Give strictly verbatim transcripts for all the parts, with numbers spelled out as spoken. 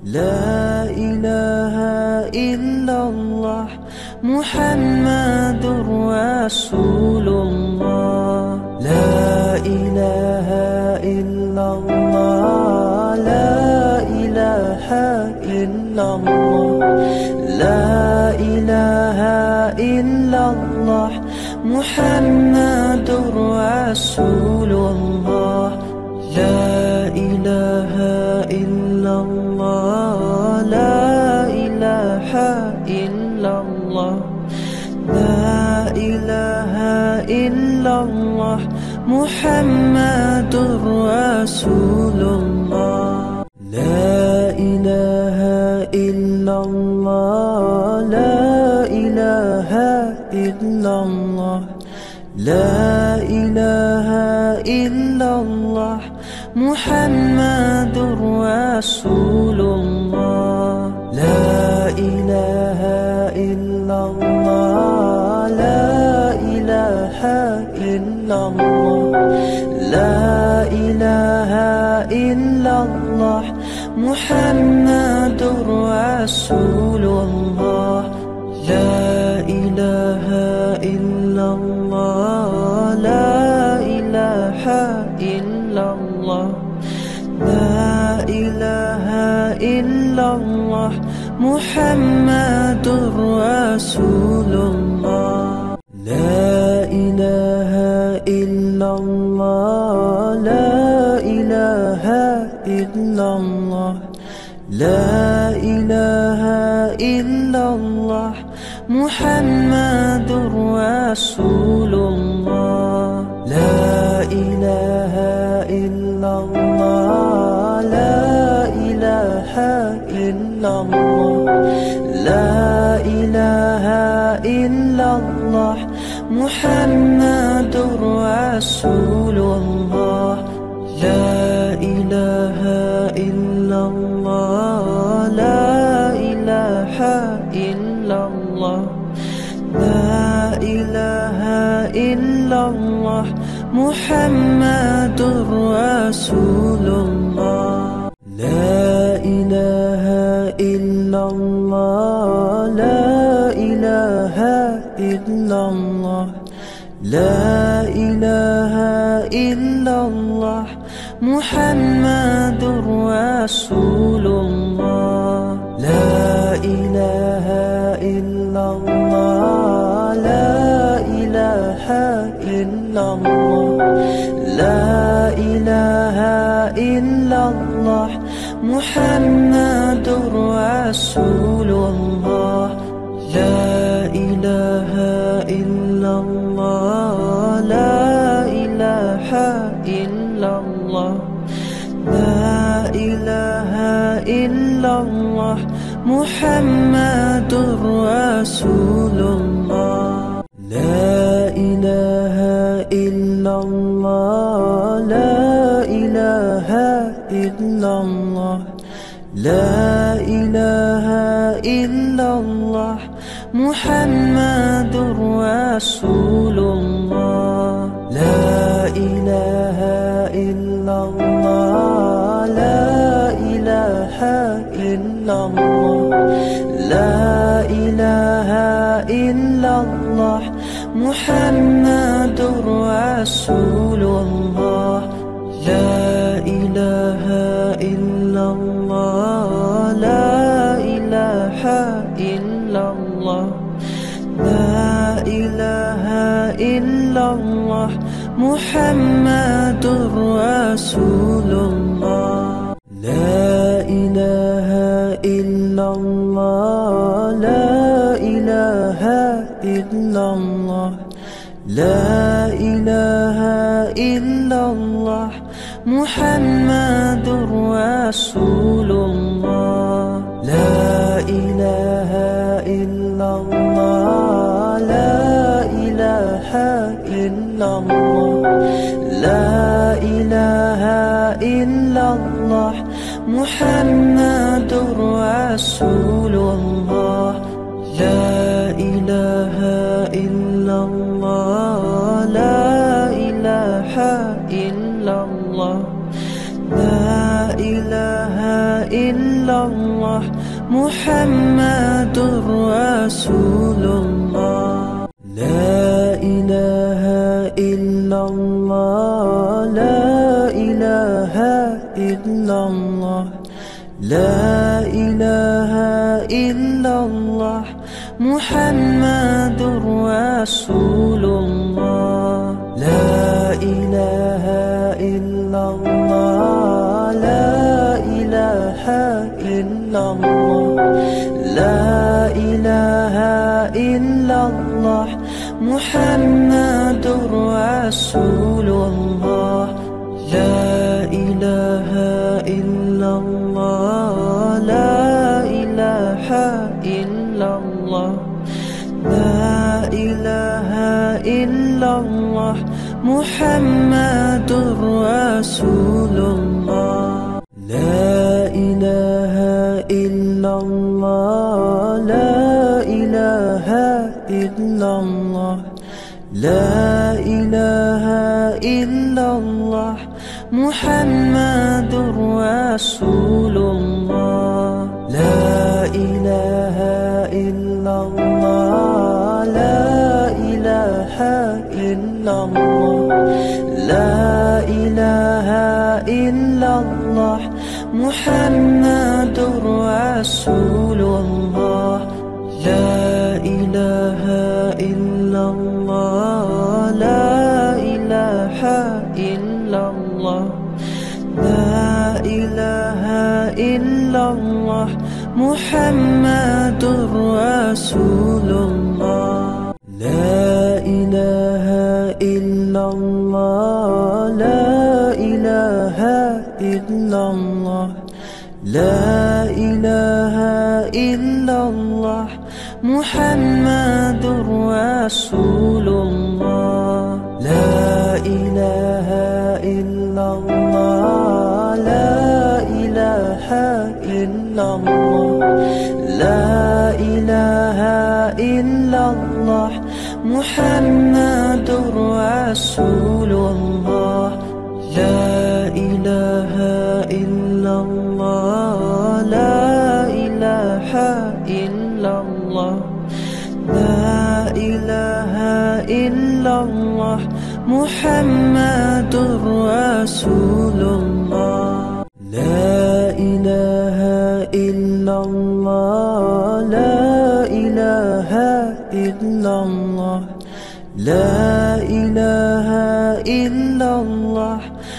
لا إله إلا الله محمد رسول الله. لا إله إلا الله، لا إله إلا الله، لا إله إلا الله محمد رسول الله. لا إله إلا الله، لا إله إلا الله، لا إله إلا الله محمد رسول الله. لا إله إلا الله، لا إله إلا الله، لا إله إلا الله محمد رسول الله. لا إله إلا الله، لا إله إلا الله، لا إله إلا الله محمد رسول الله. لا إله إلا الله، لا إله إلا الله، لا إله إلا الله محمد رسول الله. لا إله إلا الله، لا إله إلا الله، لا إله إلا الله محمد رسول الله. لا إله إلا الله، لا إله إلا الله، لا إله إلا الله محمد رسول الله. لا إله إلا الله، لا إله إلا الله، لا إله إلا الله محمد رسول الله. لا إله إلا الله، لا إله إلا الله، لا إله إلا الله محمد رسول الله. لا إله إلا الله، لا إله إلا الله، لا إله إلا الله محمد رسول الله. لا إله إلا الله، لا إله إلا الله، لا إله إلا الله محمد رسول الله. لا إله إلا الله، لا إله إلا الله، لا إله إلا الله محمد رسول الله. لا إله إلا الله، لا إله إلا الله، لا إله إلا الله محمد رسول الله. لا إله إلا الله، لا إله إلا الله، لا إله إلا الله محمد رسول الله. لا إله إلا الله، لا إله إلا الله، لا إله إلا الله محمد رسول الله. لا إله إلا الله، لا إله إلا الله، لا إله إلا الله محمد رسول الله. لا إله إلا الله، لا إله إلا الله، لا إله إلا الله محمد رسول الله. لا إله إلا الله، لا إله إلا الله، لا إله إلا الله، محمد رسول الله. لا إله إلا الله، لا إله إلا الله، لا إله إلا الله، محمد رسول الله. لا إله إلا الله، لا إله إلا الله، لا إله إلا الله، محمد رسول الله. لا إله إلا الله، لا إله إلا الله، لا إله إلا الله، محمد رسول الله. لا إله إلا الله، لا إله إلا الله، لا إله إلا الله، محمد رسول الله. لا إله إلا الله، لا إله إلا الله، لا إله إلا الله، محمد رسول الله. لا إله إلا الله، لا إله إلا الله، لا إله إلا الله، محمد رسول الله. لا إله إلا الله، لا إله إلا الله، لا إله إلا الله، محمد رسول الله. لا إله إلا الله، لا إله إلا الله، لا إله إلا الله، محمد رسول الله. لا إله إلا الله، لا إله إلا الله، لا إله إلا الله،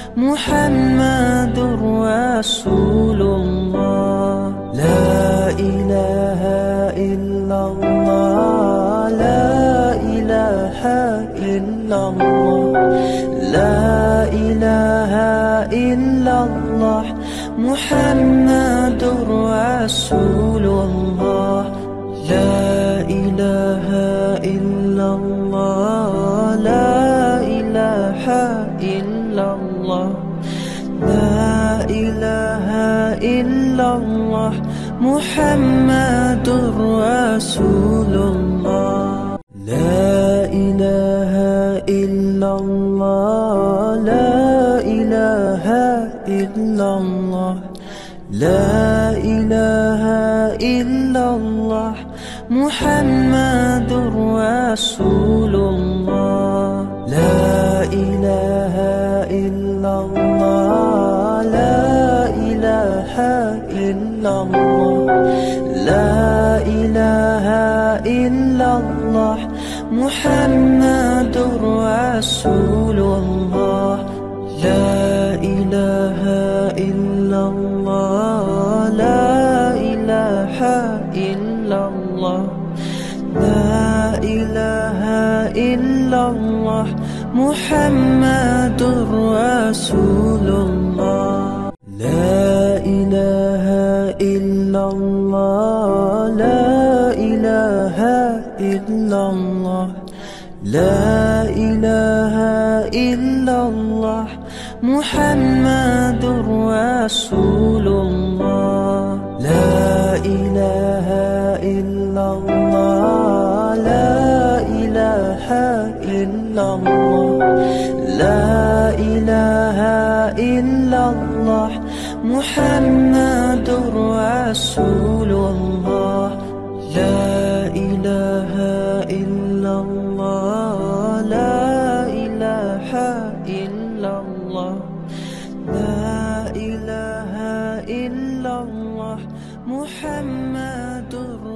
محمد رسول الله. لا إله إلا الله، لا إله إلا الله، لا إله إلا الله، محمد رسول الله. لا إله إلا الله، لا إله إلا الله، لا إله إلا الله، محمد رسول الله. لا إله إلا الله، لا إله إلا الله، لا إله إلا الله، محمد رسول الله. لا إله إلا الله، لا إله إلا الله، لا إله إلا الله، محمد رسول الله. لا إله إلا الله، لا إله إلا الله، لا إله إلا الله، محمد رسول الله. لا إله إلا الله، لا إله إلا الله، لا إله إلا الله، محمد رسول الله. لا إله إلا الله، لا إله إلا الله، لا إله إلا الله، محمد رسول الله. لا إله إلا الله، لا إله إلا الله، لا إله إلا الله، محمد